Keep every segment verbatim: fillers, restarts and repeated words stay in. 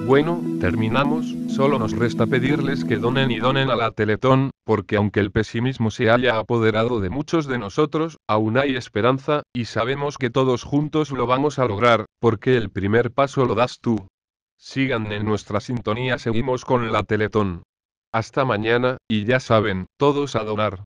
Bueno, terminamos, solo nos resta pedirles que donen y donen a la Teletón, porque aunque el pesimismo se haya apoderado de muchos de nosotros, aún hay esperanza, y sabemos que todos juntos lo vamos a lograr, porque el primer paso lo das tú. Sigan en nuestra sintonía, seguimos con la Teletón. Hasta mañana, y ya saben, todos a donar.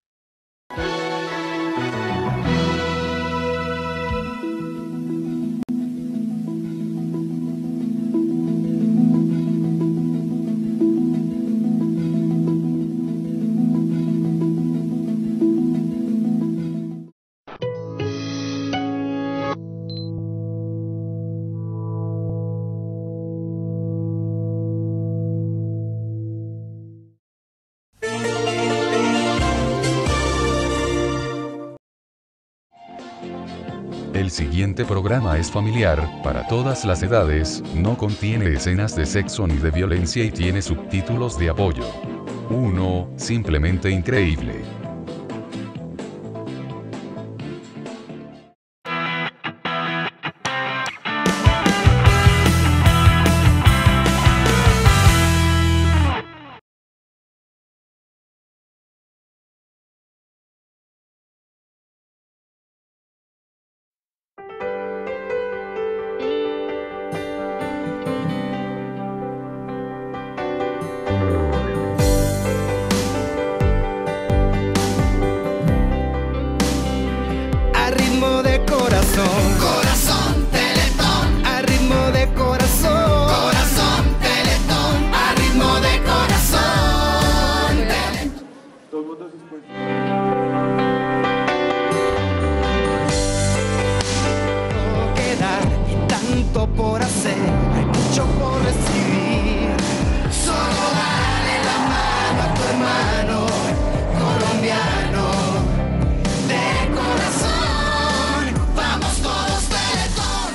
El siguiente programa es familiar, para todas las edades, no contiene escenas de sexo ni de violencia y tiene subtítulos de apoyo. uno. Simplemente increíble. A ritmo de corazón, Corazón Teletón, a ritmo de corazón, corazón Teletón, a ritmo de corazón Teletón. todo queda y tanto por hacer, hay mucho por recibir. Solo dale la mano a tu hermano colombiano de corazón. Vamos todos Teletón.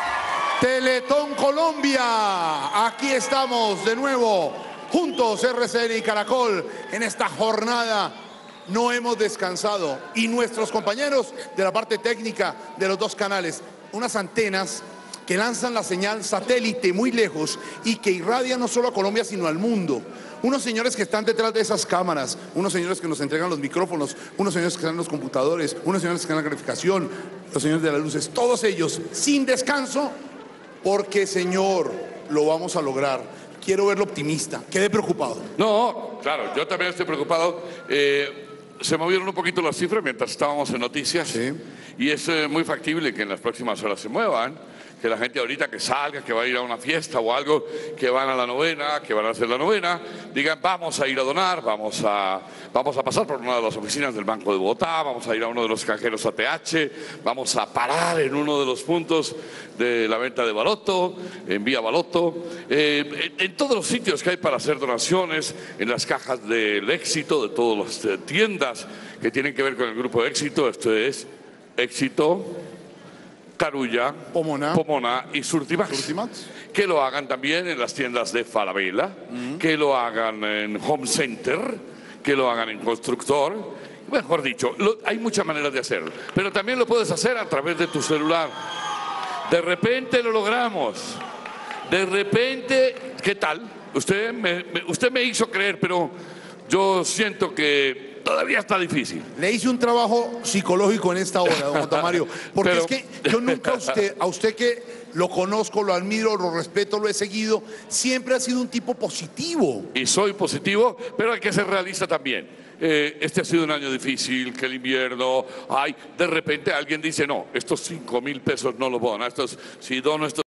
Teletón Colombia, aquí estamos de nuevo, juntos R C N y Caracol, en esta jornada. No hemos descansado y nuestros compañeros de la parte técnica de los dos canales, unas antenas que lanzan la señal satélite muy lejos y que irradia no solo a Colombia sino al mundo. Unos señores que están detrás de esas cámaras, unos señores que nos entregan los micrófonos, unos señores que están en los computadores, unos señores que están en la graficación, los señores de las luces, todos ellos sin descanso, porque Señor, lo vamos a lograr. Quiero verlo optimista, quedé preocupado. No, claro, yo también estoy preocupado. Eh, se movieron un poquito las cifras mientras estábamos en noticias. Sí. Y es eh, muy factible que en las próximas horas se muevan. Que la gente ahorita que salga, que va a ir a una fiesta o algo, que van a la novena, que van a hacer la novena, digan vamos a ir a donar, vamos a, vamos a pasar por una de las oficinas del Banco de Bogotá, vamos a ir a uno de los cajeros A T H, vamos a parar en uno de los puntos de la venta de Baloto, en Vía Baloto, eh, en, en todos los sitios que hay para hacer donaciones, en las cajas del Éxito, de todas las eh, tiendas que tienen que ver con el grupo Éxito. Esto es Éxito, Carulla, Pomona. Pomona y Surtimax. Surtimax. Que lo hagan también en las tiendas de Falabella, Mm. que lo hagan en Home Center, que lo hagan en Constructor. Mejor dicho, lo- hay muchas maneras de hacerlo, pero también lo puedes hacer a través de tu celular. De repente lo logramos. De repente, ¿qué tal? Usted me, me- usted me hizo creer, pero yo siento que todavía está difícil. Le hice un trabajo psicológico en esta hora, don J. Mario, porque Pero- es que yo nunca a usted, a usted que lo conozco, lo admiro, lo respeto, lo he seguido, siempre ha sido un tipo positivo. Y soy positivo, pero hay que ser realista también. Eh, este ha sido un año difícil, que el invierno, ay, de repente alguien dice, no, estos cinco mil pesos no los puedo donar, estos, si dono estos